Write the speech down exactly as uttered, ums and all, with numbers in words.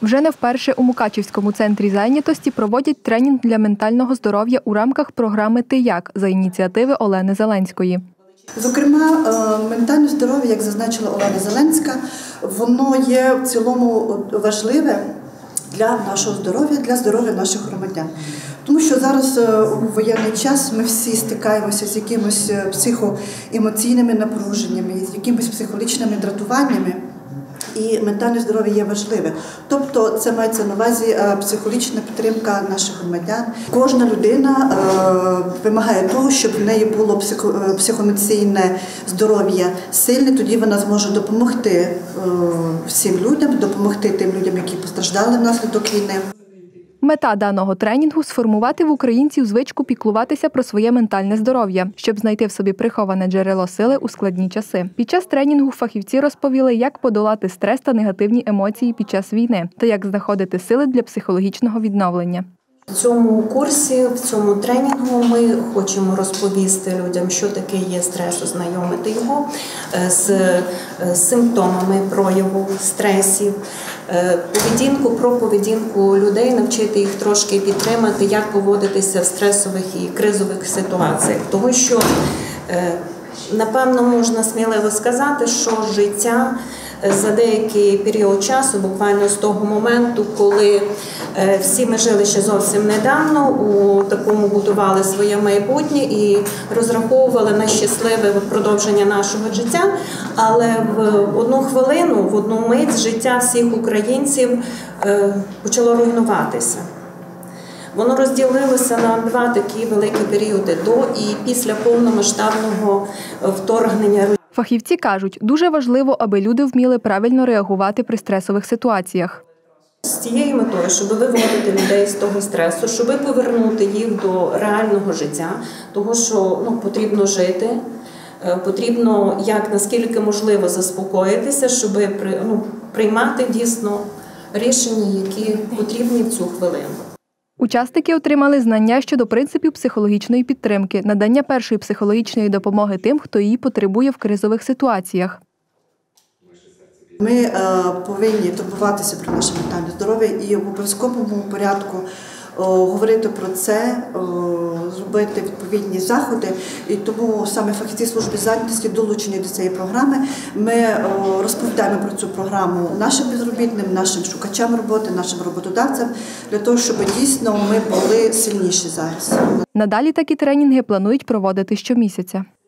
Вже не вперше у Мукачівському центрі зайнятості проводять тренінг для ментального здоров'я у рамках програми «Ти як» за ініціативи Олени Зеленської. Зокрема, ментальне здоров'я, як зазначила Олена Зеленська, воно є в цілому важливе для нашого здоров'я, для здоров'я наших громадян. Тому що зараз у воєнний час ми всі стикаємося з якимись психоемоційними напруженнями, з якимись психологічними дратуваннями. І ментальне здоров'я є важливе. Тобто це мається на увазі психологічна підтримка наших громадян. Кожна людина вимагає того, щоб в неї було психоемоційне здоров'я сильне, тоді вона зможе допомогти всім людям, допомогти тим людям, які постраждали внаслідок війни. Мета даного тренінгу – сформувати в українців звичку піклуватися про своє ментальне здоров'я, щоб знайти в собі приховане джерело сили у складні часи. Під час тренінгу фахівці розповіли, як подолати стрес та негативні емоції під час війни та як знаходити сили для психологічного відновлення. В цьому курсі, в цьому тренінгу ми хочемо розповісти людям, що таке є стрес, ознайомити його з симптомами прояву стресів, поведінку, про поведінку людей, навчити їх трошки підтримати, як поводитися в стресових і кризових ситуаціях. Тому що, напевно, можна сміливо сказати, що життя за деякий період часу, буквально з того моменту, коли всі ми жили ще зовсім недавно, у такому будували своє майбутнє і розраховували на щасливе продовження нашого життя, але в одну хвилину, в одну мить життя всіх українців почало руйнуватися. Воно розділилося на два такі великі періоди – до і після повномасштабного вторгнення. Фахівці кажуть, дуже важливо, аби люди вміли правильно реагувати при стресових ситуаціях. З цією метою, щоб виводити людей з того стресу, щоб повернути їх до реального життя, того, що ну, потрібно жити, потрібно, як наскільки можливо, заспокоїтися, щоб ну, приймати дійсно рішення, які потрібні в цю хвилину. Учасники отримали знання щодо принципів психологічної підтримки, надання першої психологічної допомоги тим, хто її потребує в кризових ситуаціях. Ми повинні турбуватися про наше ментальне здоров'я і в обов'язковому порядку говорити про це, зробити відповідні заходи. І тому саме фахівці служби зайнятості долучені до цієї програми. Ми розповідаємо про цю програму нашим безробітним, нашим шукачам роботи, нашим роботодавцям, для того, щоб дійсно ми були сильніші зараз. Надалі такі тренінги планують проводити щомісяця.